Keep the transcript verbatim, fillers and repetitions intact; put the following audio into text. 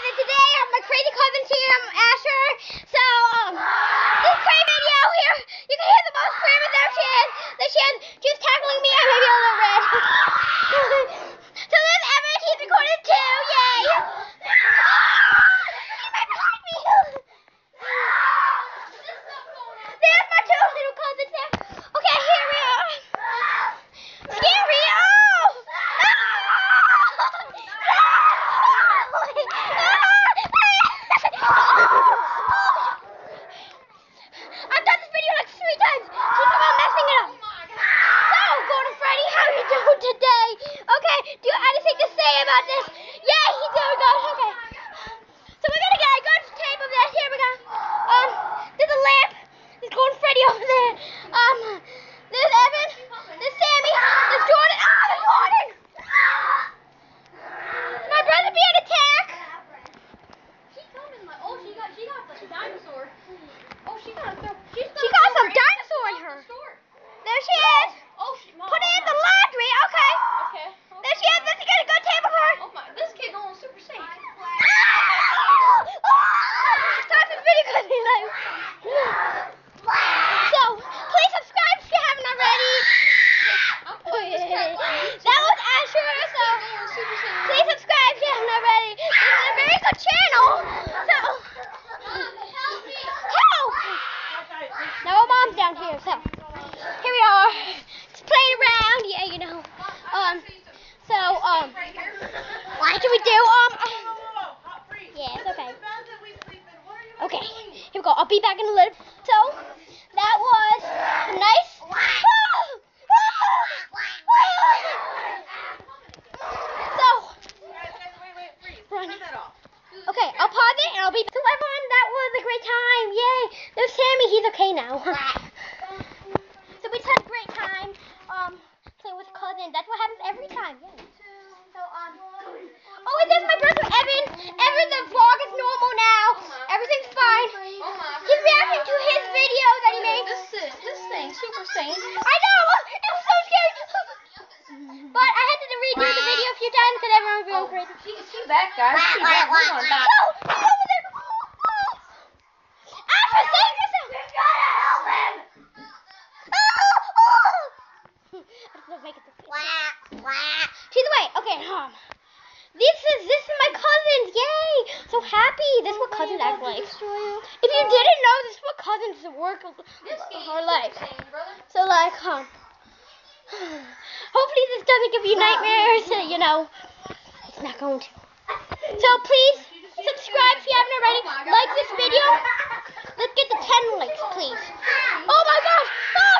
and today um, my crazy cousin's here, um, Asher. So, um, this crazy video here, you can hear the most screaming. There she is. There she is. She's tackling me. I may be a little red. So there's Evan. He's recorded too. Yay. He's right behind me. There's my two little cousins there. Okay, here we are. Scary. Oh! I've done this video like three times. Keep on messing it up. So, Golden Freddy, how you doing today? Okay, do you have anything to say about this? Yeah, he's doing good. Okay. So we're gonna get a good tape of this. Here we go. Um, there's a lamp. There's Golden Freddy over there. Um, there's Evan. There's Sammy. There's Jordan. Ah, there's Jordan. My brother being attacked. She's coming like, oh, she got, she got the dinosaur. Oh, she got, she's She got some dinosaur in her. There she is. Oh, she, Mom, Put it in the laundry. Okay. Okay. There she is. Let's get a good tape of her. Oh my, this kid going super safe. Start this video because he's like. So, please subscribe if you haven't already. Oh, yeah. That was Asher. So, please subscribe if you haven't already. This is a very good channel. So, help! Now our mom's down here. So, here we are. Just playing around. Yeah, you know. Um. So, um. What should we do? Um. Yeah, it's okay. Okay, here we go. I'll be back in a little. So, that was a nice. So, run. Okay, I'll pause it and I'll be. So, everyone, that was a great time. Yay! There's Sammy. He's okay now. So we just had a great time. Um, playing with cousins. That's what happens every time. Yay. So, um. Oh, and there's my brother Evan. Evan, the vlog is normal now. Everything's fine. He's reacting to his video that he made. This is, this thing, super sane. I know. It was so scary. But I had to redo the video a few times because everyone was going crazy. She, she back, guys. She back. We're gonna die. No, he's over there. Asher, save yourself. You gotta help him. I just want to make it this way. She's away. Okay, um. This is this is my cousins. Yay! So happy. This is what cousins act like. If you didn't know, this is what cousins work are like. So like, um, hopefully this doesn't give you nightmares. You know, it's not going to. So please subscribe if you haven't already. Like this video. Let's get to ten likes, please. Oh my gosh! Oh!